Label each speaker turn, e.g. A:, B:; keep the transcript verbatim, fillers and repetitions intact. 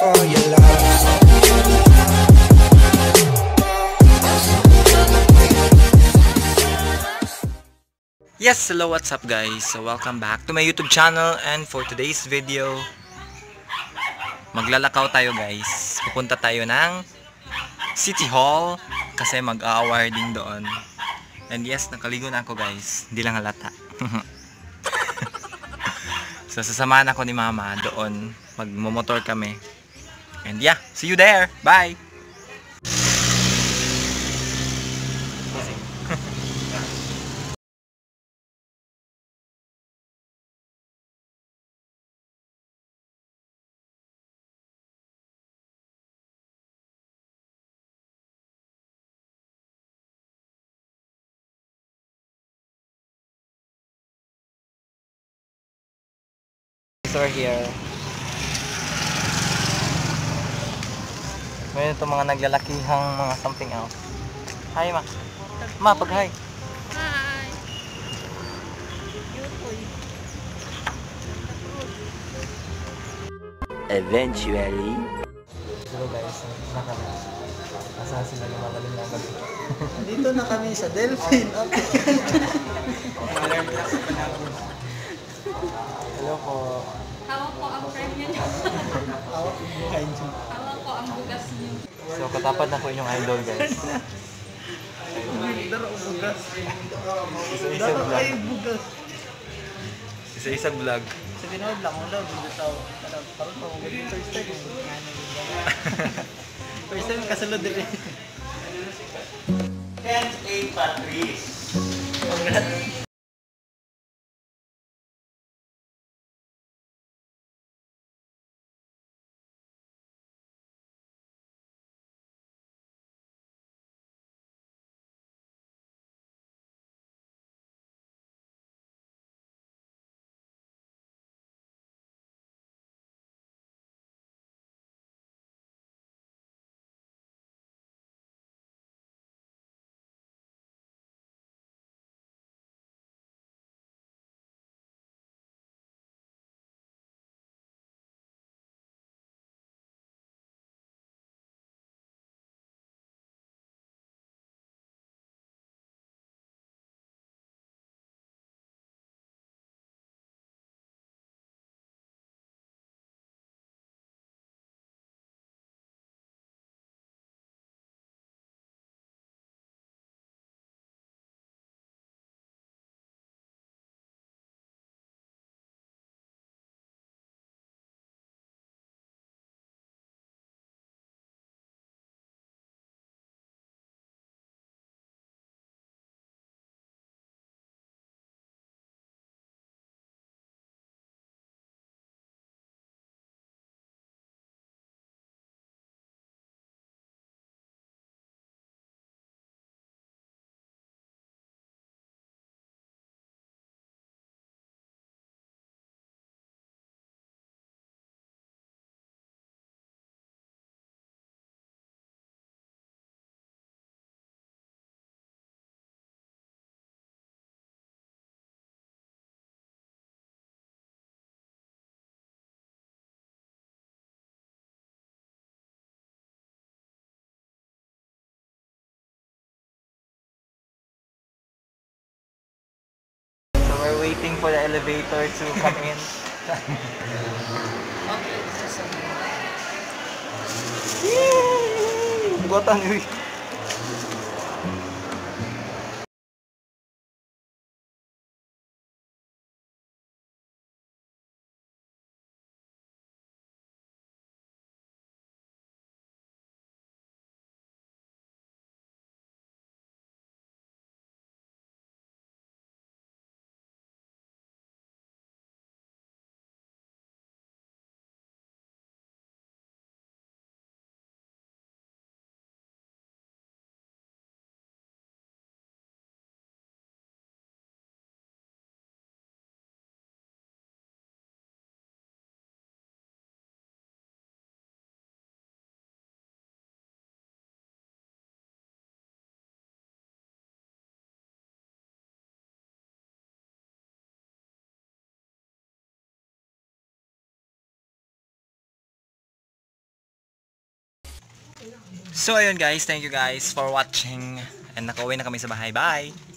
A: for your love.
B: Yes, hello, what's up guys? So welcome back to my YouTube channel, and for today's video, maglalakaw tayo guys. Pupunta tayo ng City Hall kasi mag-awarding doon. And yes, nakaligo na ako guys. Hindi lang halata. So sasamahan ako ni mama doon. Magmomotor kami. And yeah, see you there. Bye! We're here. Mayroon itong mga naglalakihang mga something else. Hi ma. Ma, pag hi.
C: Hi.
D: Eventually.
B: Hello guys, na kami. Asahan sila yung mga galing na gabi.
E: Dito na kami sa Delphin.
B: Hello po.
C: Hawak ko ang premium niyo.
E: Hawak yung buhay niyo.
C: Hawak ko ang bugas niyo.
B: So katapat na po inyong idol guys.
E: Daro bugas.
B: Isa-isa
E: Daro
B: vlog.
E: ay bugas.
B: Isa-isa vlog.
E: Sa Pinoy lang mo daw dito tao. Parang pa mo first time. First time kasulod din. ten eight Patrice. Congrats.
B: We're waiting for the elevator to come in. Yay! Godin. So ayun guys, thank you guys for watching. And nakauwi na kami sa bahay. Bye!